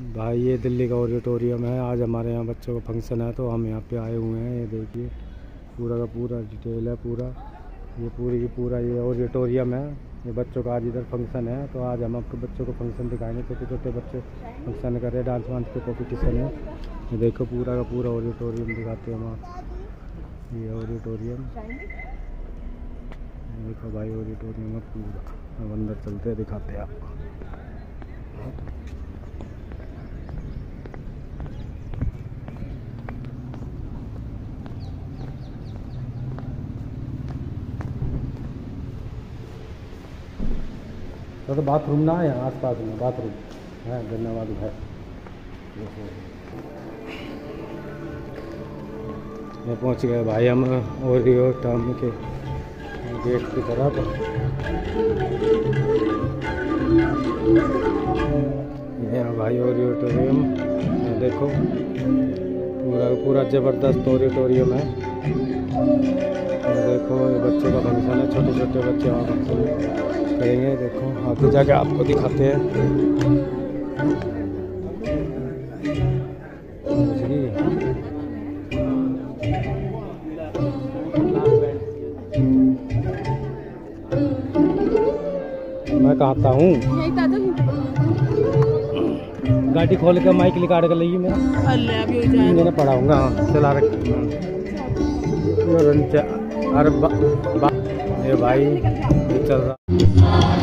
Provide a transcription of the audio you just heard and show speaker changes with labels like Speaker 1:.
Speaker 1: भाई ये दिल्ली का ऑडिटोरियम है। आज हमारे यहाँ बच्चों का फंक्शन है तो हम यहाँ पे आए हुए हैं। ये देखिए पूरा का पूरा डिटेल है, पूरा ये पूरी की पूरा ये ऑडिटोरियम है। ये बच्चों का आज इधर फंक्शन है तो आज हम आपके बच्चों को फंक्शन दिखाएंगे। छोटे छोटे बच्चे फंक्शन कर रहे हैं, डांस वांस के कॉम्पिटिशन है। ये देखो पूरा का पूरा ऑडिटोरियम दिखाते हैं हम आप। ये ऑडिटोरियम देखो भाई, ऑडिटोरियम में पूरा। अब अंदर चलते हैं, दिखाते हैं आपको। तो बाथरूम ना है यहाँ आस-पास में, बाथरूम है। धन्यवाद भाई। ये पहुँच गए भाई हम ओरियो टाउन के गेट की तरफ। ये भाई ऑडिटोरियम देखो, पूरा पूरा ज़बरदस्त ऑडिटोरियम है। देखो ये बच्चों का फंक्शन है, छोटे छोटे बच्चे वहाँ फंक्शन करेंगे। देखो आगे जाके आपको दिखाते हैं। मैं कहता हूँ गाड़ी खोल के माइक निकाल कर ली मेरा पढ़ाऊँगा। हाँ चला रखे। अरे ये भाई चल रहा।